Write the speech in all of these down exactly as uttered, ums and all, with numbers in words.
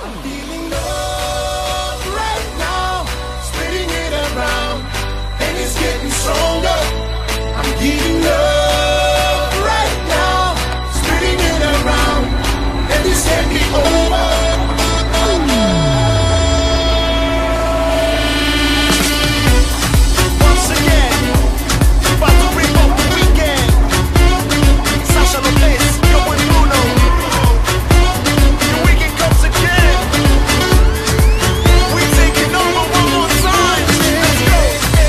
Feeling love right now, spreading it around, and it's getting stronger. I'm giving love right now, spreading it around, and this can't be over. Once again, about to bring up the weekend. Sasha Lopez, yo boy Bruno. The weekend comes again. We taking over one more time. Let's go.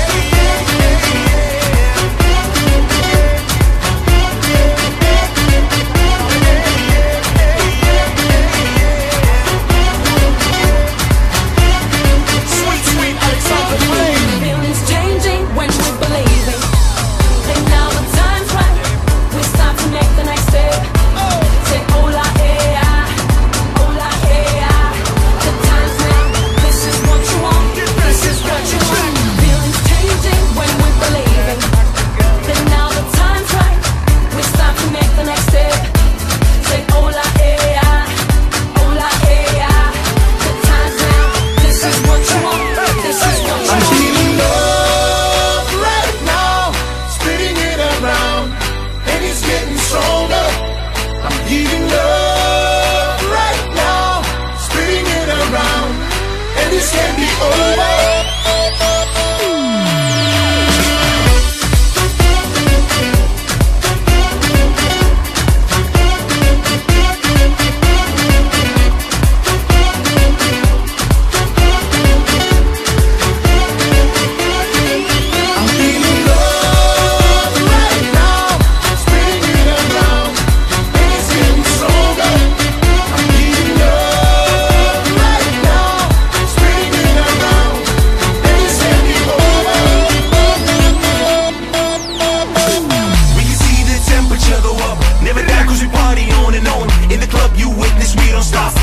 Sweet, sweet Alexander Blaine. Feelings changing when we believe it. Think now the time's right. We start to make the next step. Say hola, eh, ah. Hola, eh, ah. The time's now. This is what you want. This is what you want. Feelings changing when we believe it. Think now the time's right. We start to make the next step. Say hola, eh, ah. Hola, eh, ah. The time's now. This is what you want. This is what you I'm want. feeling love right now, spreading it around, and it's getting stronger. I'm giving love right now, spreading it around, and this can't be over. I'm feeling love right now, spreading it around, and it's getting stronger. I'm giving love right now, spreading it around, and this can't be over. We can see the temperature go up. Never die cause we party on and on. In the club you witness, we don't stop.